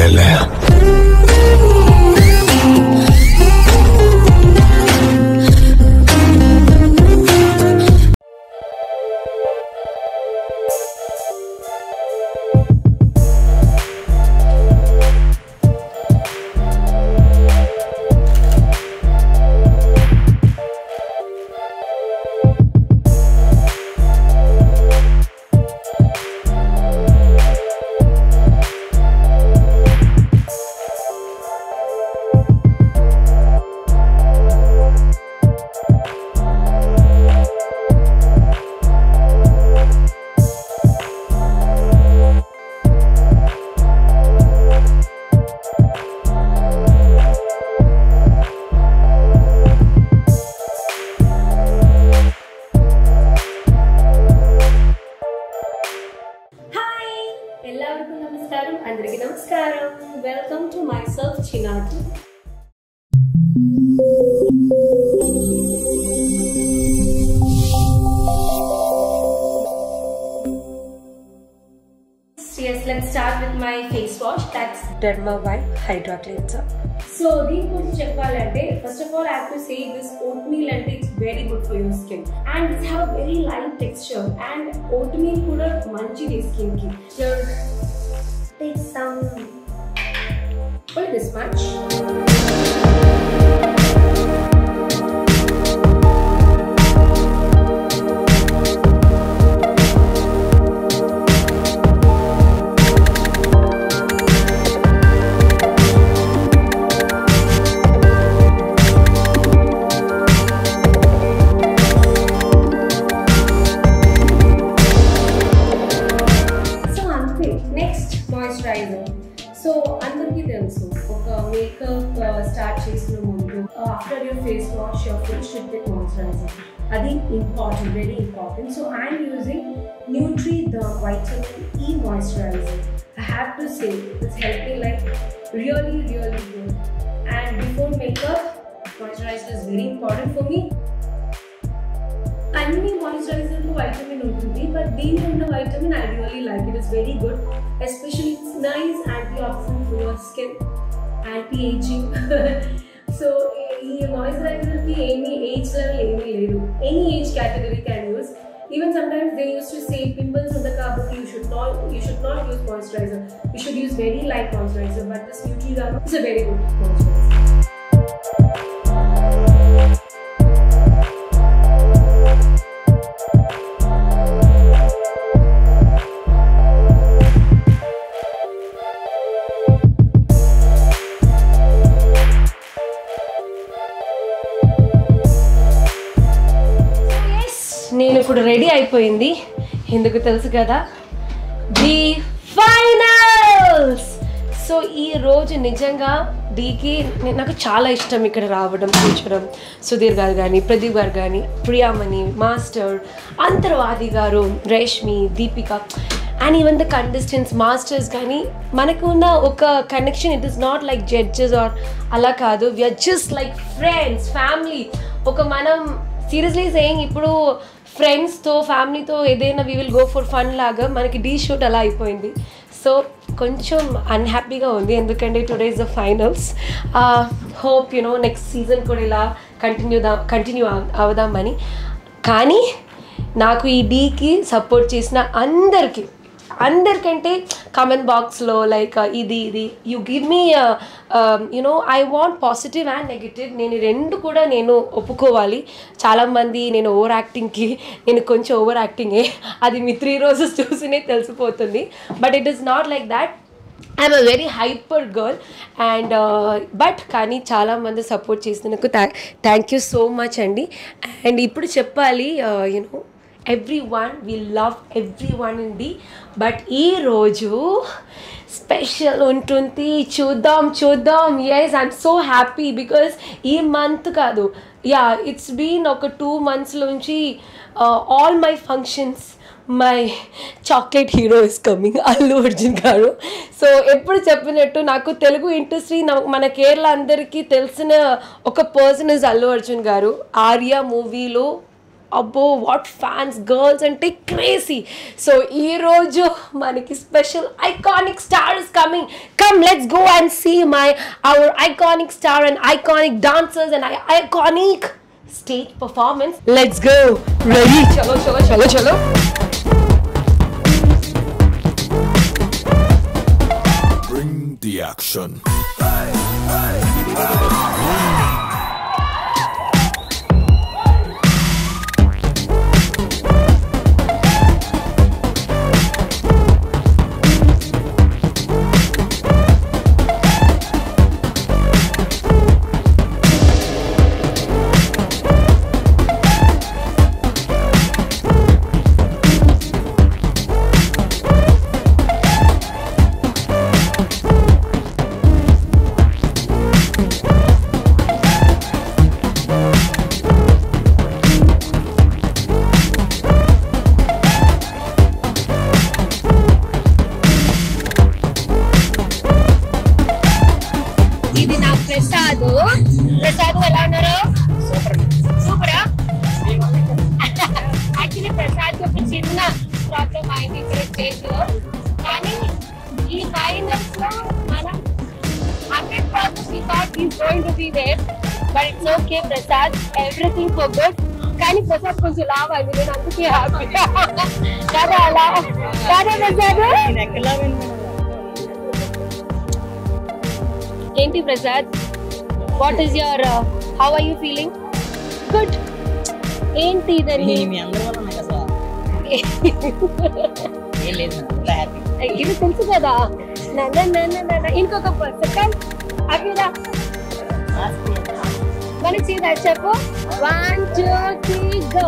पहले Welcome to myself Chinatu. Yes, let's start with my face wash. That's Derma White Hydra Cleanser. So, first of all, I have to say this oatmeal and it's very good for your skin, and it have a very light texture. And oatmeal kuda manchi skin ki. Just take some. Only this much. So, అందరికీ తెలుసు ఒక makeup start చేసిన ముందు after your face wash your face should get moisturiser. అది important, very important. So I'm using nutri the vitamin E moisturiser. I have to say it's helping like really good. And before makeup, moisturizer is very important for me. Any moisturizer to vitamin ఉంటుంది, but దీని ఉన్న vitamin I really like it. It's very good, especially it's nice antioxidant for your skin, anti-aging. So ఈ moisturizer కి any age level ఏమీ లేదు, any age category can use. Even sometimes they used to say pimples on the kabatti, you should not use moisturizer. You should use very light moisturizer, but this Neutrogena is a very good moisturizer. నేను ఇప్పుడు ready అయిపోయింది. ఎందుకు తెలుసు కదా, the finals. So ఈ రోజు నిజంగా డీకి నాకు చాలా ఇష్టం ఇక్కడ రావడం, కూర్చోడం. సుధీర్ గారు కానీ, ప్రదీప్ గారు కానీ, ప్రియామణి, మాస్టర్, అంతర్వాది గారు, Reshmi, Deepika, and even the contestants, masters కానీ మనకు ఉన్న ఒక connection. It is not like judges are అలా కాదు. We're just like friends, family. ఒక మనం సీరియస్లీ సేయింగ్ ఇప్పుడు ఫ్రెండ్స్తో, ఫ్యామిలీతో ఏదైనా we will go for fun లాగా మనకి డీ షూట్ అలా అయిపోయింది. సో కొంచెం అన్హ్యాపీగా ఉంది, ఎందుకంటే today is the finals. Hope next season కూడా ఇలా కంటిన్యూ అవుదామని. కానీ నాకు ఈ డీకి సపోర్ట్ చేసిన అందరికంటే కామెంట్ బాక్స్లో లైక్ ఇది you give me I want positive and negative. నేను రెండు కూడా నేను ఒప్పుకోవాలి. చాలామంది నేను ఓవర్ యాక్టింగ్కి, నేను కొంచెం ఓవర్ యాక్టింగే, అది మీ 3 రోజెస్ చూసినే తెలిసిపోతుంది. But it is not like that. I'm a very hyper girl and but కానీ చాలామంది సపోర్ట్ చేసినందుకు థ్యాంక్ యూ సో మచ్ అండి. అండ్ ఇప్పుడు చెప్పాలి, everyone, we love everyone in D, but ee roju special untundi, chuddam. Yes, I'm so happy because ee month kadu, yeah, it's been oka 2 months lunchi all my functions my chocolate hero is coming, Allu Arjun garu. So eppudu cheppinattu naaku Telugu industry mana Kerala andariki telisina oka person is Allu Arjun garu. Arya movie lo అబ్బో what fans girls అంటే crazy. So ఈరోజు మనకి special iconic star is coming. Come let's go and see our iconic star and iconic dancers and iconic stage performance. Let's go. Ready? చలో చలో చలో చలో. Bring the action. Prasad ఎలా ఉన్నారు? సూపరా? Actually Prasad ఒక చిన్న ప్రాబ్లం అయింది ఇక్కడ స్టేజ్ లో, కానీ ఈ ఫైనల్స్ లో మనం 100% we thought he's going to be there, but it's okay Prasad, everything for good. కానీ ప్రసాద్ కొంచెం లావ్ అయింది, నేను అందుకే హ్యాపీ కదా. అలా కదా ప్రసాద్? ఏంటి Prasad, what is your how are you feeling? Good. ఏంటి ఇదని ఇది తెలుసు కదా. ఇంకొక సెకండ్ అభిరా మనకి సీదా చెప్పు. 1 2 3 go.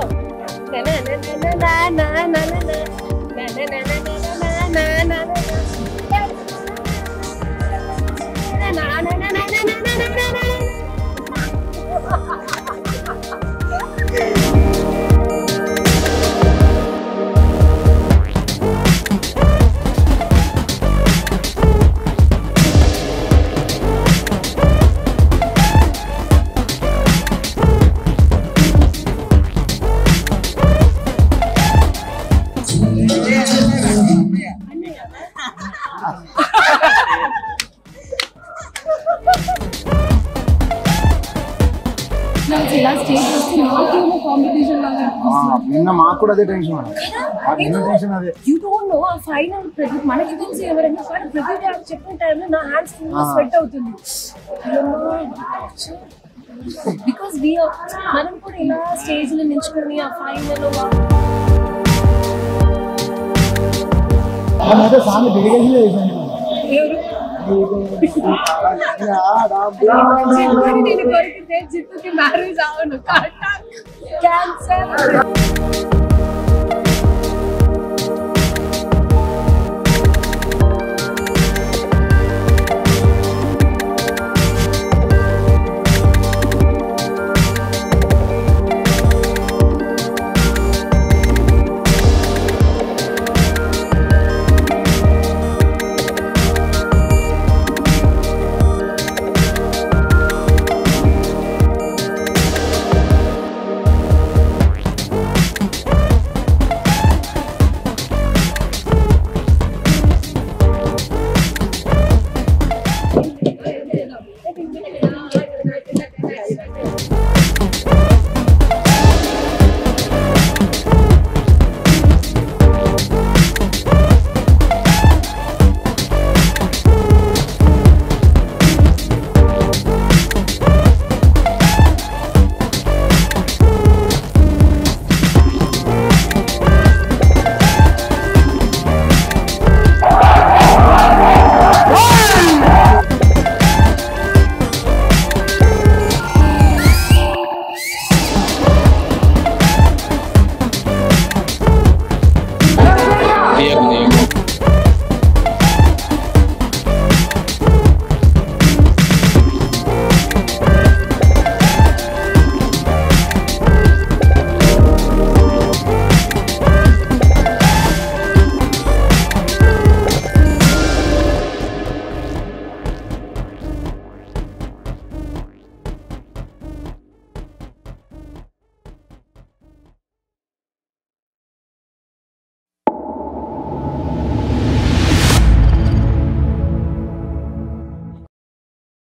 నిన్న మాకు కూడా అదే టెన్షన్ అదే. యూ డోంట్ నో ఆ ఫైనల్ ప్రదీప్ మనకి తెలిసి ఎవరైనా కానీ ప్రదీప్ గారు చెప్పిన టైంలో నా హ్యాండ్స్ ఫుల్ స్వెట్ అవుతుంది. బికాస్ మనం కూడా ఇలా స్టేజ్ లో నిల్చుకొని ఆ ఫైనల్ నేను కొరికితే జిత్తుకి మ్యారేజ్ అవును క్యాన్సర్.